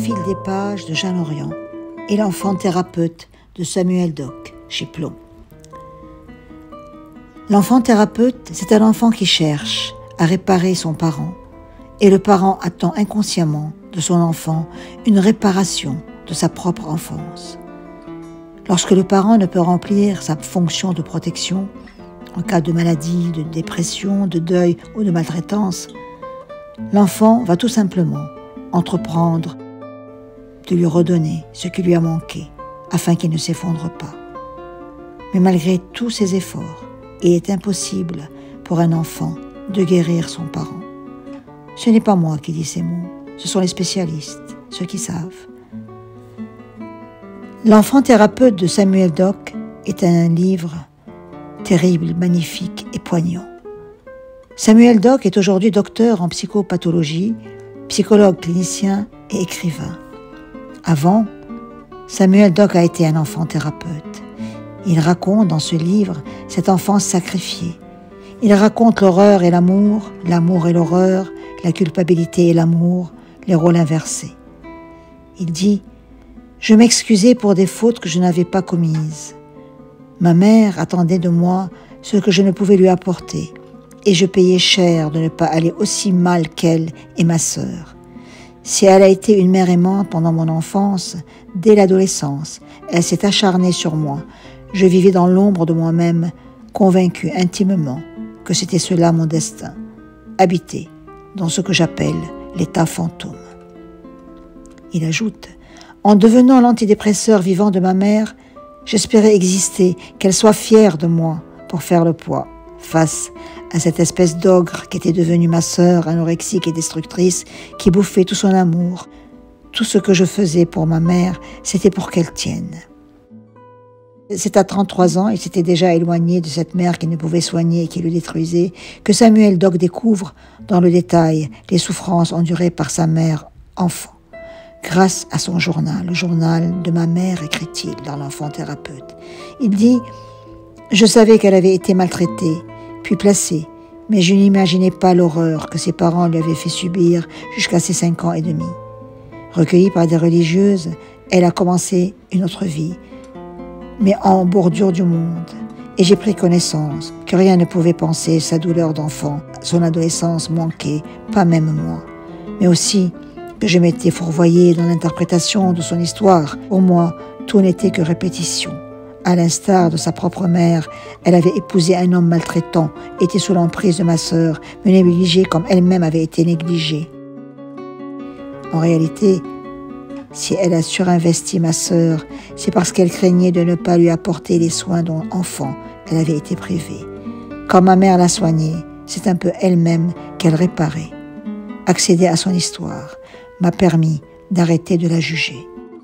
fil des pages de Jeanne Orient et l'enfant thérapeute de Samuel Dock chez Plon. L'enfant thérapeute, c'est un enfant qui cherche à réparer son parent et le parent attend inconsciemment de son enfant une réparation de sa propre enfance. Lorsque le parent ne peut remplir sa fonction de protection, en cas de maladie, de dépression, de deuil ou de maltraitance, l'enfant va tout simplement entreprendre de lui redonner ce qui lui a manqué afin qu'il ne s'effondre pas. Mais malgré tous ces efforts, il est impossible pour un enfant de guérir son parent. Ce n'est pas moi qui dis ces mots, ce sont les spécialistes, ceux qui savent. L'enfant thérapeute de Samuel Dock est un livre terrible, magnifique et poignant. Samuel Dock est aujourd'hui docteur en psychopathologie, psychologue clinicien et écrivain. Avant, Samuel Dock a été un enfant thérapeute. Il raconte dans ce livre cette enfance sacrifiée. Il raconte l'horreur et l'amour et l'horreur, la culpabilité et l'amour, les rôles inversés. Il dit « Je m'excusais pour des fautes que je n'avais pas commises. Ma mère attendait de moi ce que je ne pouvais lui apporter, et je payais cher de ne pas aller aussi mal qu'elle et ma sœur. Si elle a été une mère aimante pendant mon enfance, dès l'adolescence, elle s'est acharnée sur moi. Je vivais dans l'ombre de moi-même, convaincu intimement que c'était cela mon destin, habiter dans ce que j'appelle l'état fantôme. » Il ajoute « En devenant l'antidépresseur vivant de ma mère, j'espérais exister, qu'elle soit fière de moi pour faire le poids face à cette espèce d'ogre qui était devenue ma sœur, anorexique et destructrice, qui bouffait tout son amour. Tout ce que je faisais pour ma mère, c'était pour qu'elle tienne. » C'est à 33 ans, il s'était déjà éloigné de cette mère qui ne pouvait soigner et qui le détruisait, que Samuel Dock découvre dans le détail les souffrances endurées par sa mère enfant. Grâce à son journal, le journal de ma mère, écrit-il dans l'enfant thérapeute. Il dit « Je savais qu'elle avait été maltraitée, puis placée, mais je n'imaginais pas l'horreur que ses parents lui avaient fait subir jusqu'à ses 5 ans et demi. Recueillie par des religieuses, elle a commencé une autre vie, mais en bordure du monde. Et j'ai pris connaissance que rien ne pouvait panser sa douleur d'enfant, son adolescence manquée, pas même moi. Mais aussi que je m'étais fourvoyée dans l'interprétation de son histoire. Pour moi, tout n'était que répétition. À l'instar de sa propre mère, elle avait épousé un homme maltraitant, était sous l'emprise de ma sœur, me négligeait comme elle-même avait été négligée. En réalité, si elle a surinvesti ma sœur, c'est parce qu'elle craignait de ne pas lui apporter les soins dont, enfant, elle avait été privée. Quand ma mère l'a soignée, c'est un peu elle-même qu'elle réparait. Accéder à son histoire m'a permis d'arrêter de la juger.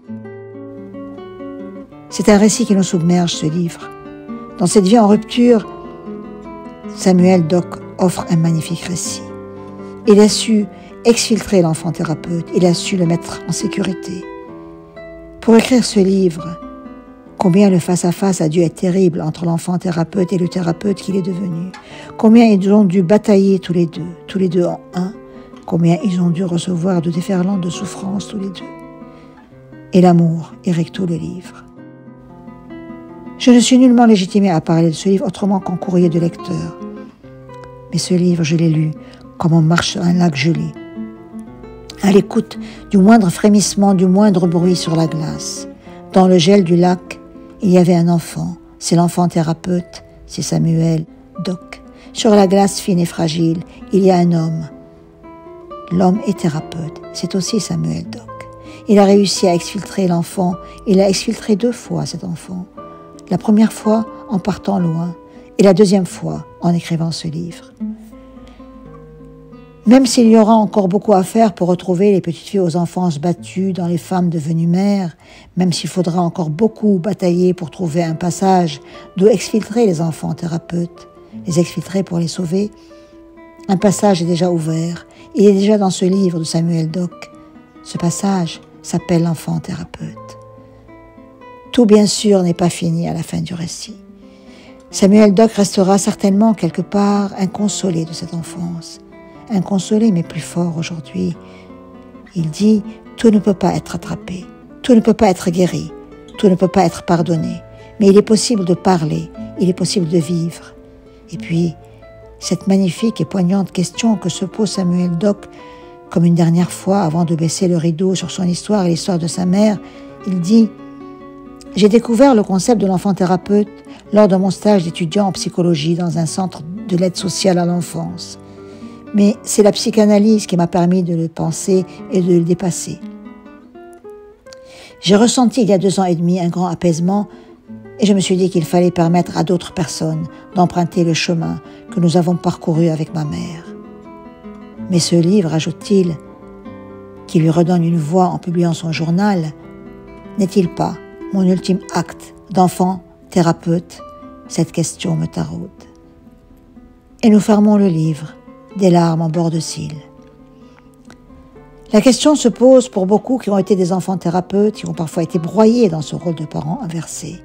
C'est un récit qui nous submerge, ce livre. Dans cette vie en rupture, Samuel Dock offre un magnifique récit. Il a su exfiltrer l'enfant thérapeute, il a su le mettre en sécurité. Pour écrire ce livre, combien le face-à-face a dû être terrible entre l'enfant thérapeute et le thérapeute qu'il est devenu. Combien ils ont dû batailler tous les deux en un. Combien ils ont dû recevoir de déferlantes de souffrance tous les deux. Et l'amour irrigue tout le livre. Je ne suis nullement légitimée à parler de ce livre autrement qu'en courrier de lecteur. Mais ce livre, je l'ai lu comme on marche sur un lac gelé, à l'écoute du moindre frémissement, du moindre bruit sur la glace. Dans le gel du lac, il y avait un enfant. C'est l'enfant thérapeute, c'est Samuel Dock. Sur la glace fine et fragile, il y a un homme. L'homme est thérapeute, c'est aussi Samuel Dock. Il a réussi à exfiltrer l'enfant. Il a exfiltré 2 fois cet enfant. La première fois en partant loin et la deuxième fois en écrivant ce livre. Même s'il y aura encore beaucoup à faire pour retrouver les petites filles aux enfances battues dans les femmes devenues mères, même s'il faudra encore beaucoup batailler pour trouver un passage d'où exfiltrer les enfants thérapeutes, les exfiltrer pour les sauver, un passage est déjà ouvert. Il est déjà dans ce livre de Samuel Dock. Ce passage s'appelle l'enfant thérapeute. Tout, bien sûr, n'est pas fini à la fin du récit. Samuel Dock restera certainement quelque part inconsolé de cette enfance. Inconsolé, mais plus fort aujourd'hui. Il dit « Tout ne peut pas être attrapé, tout ne peut pas être guéri, tout ne peut pas être pardonné, mais il est possible de parler, il est possible de vivre. Et puis, cette magnifique et poignante question que se pose Samuel Dock, comme une dernière fois avant de baisser le rideau sur son histoire et l'histoire de sa mère, il dit « J'ai découvert le concept de l'enfant thérapeute lors de mon stage d'étudiant en psychologie dans un centre de l'aide sociale à l'enfance. Mais c'est la psychanalyse qui m'a permis de le penser et de le dépasser. J'ai ressenti il y a 2 ans et demi un grand apaisement et je me suis dit qu'il fallait permettre à d'autres personnes d'emprunter le chemin que nous avons parcouru avec ma mère. Mais ce livre, ajoute-t-il, qui lui redonne une voix en publiant son journal, n'est-il pas mon ultime acte d'enfant thérapeute? Cette question me taraude. Et nous fermons le livre, des larmes en bord de cils. La question se pose pour beaucoup qui ont été des enfants thérapeutes, qui ont parfois été broyés dans ce rôle de parents inversés.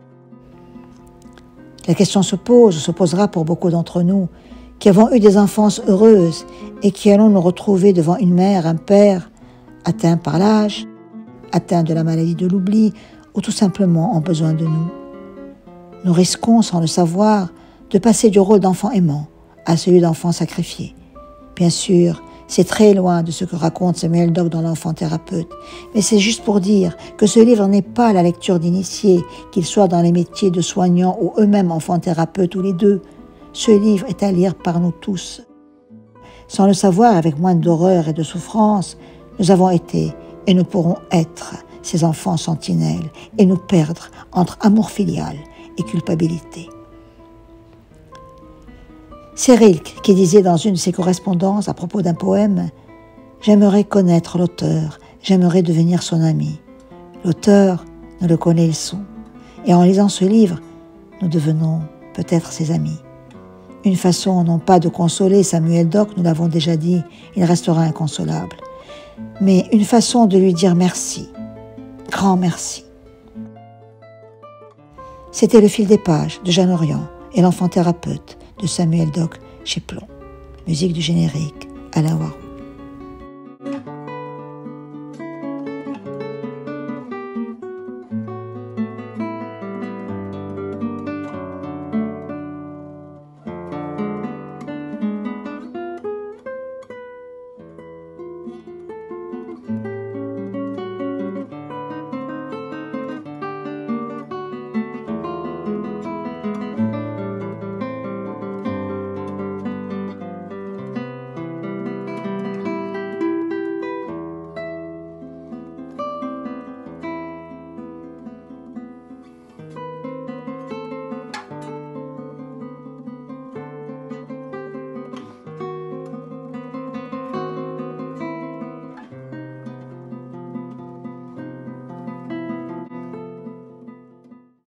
La question se posera pour beaucoup d'entre nous, qui avons eu des enfances heureuses et qui allons nous retrouver devant une mère, un père, atteints par l'âge, atteints de la maladie de l'oubli ou tout simplement en besoin de nous. Nous risquons, sans le savoir, de passer du rôle d'enfant aimant à celui d'enfant sacrifié. Bien sûr, c'est très loin de ce que raconte Samuel Dock dans l'enfant thérapeute, mais c'est juste pour dire que ce livre n'est pas la lecture d'initiés, qu'ils soient dans les métiers de soignants ou eux-mêmes enfants thérapeutes ou les deux. Ce livre est à lire par nous tous. Sans le savoir, avec moins d'horreur et de souffrance, nous avons été et nous pourrons être ces enfants sentinelles et nous perdre entre amour filial et culpabilité. C'est Rilke qui disait dans une de ses correspondances à propos d'un poème « J'aimerais connaître l'auteur, j'aimerais devenir son ami. L'auteur ne le connaît le son. Et en lisant ce livre, nous devenons peut-être ses amis. » Une façon non pas de consoler Samuel Dock, nous l'avons déjà dit, il restera inconsolable, mais une façon de lui dire merci, grand merci. C'était Le fil des pages de Jeanne Orion et L'enfant thérapeute de Samuel Dock chez Plomb. Musique du générique, Alain Warou.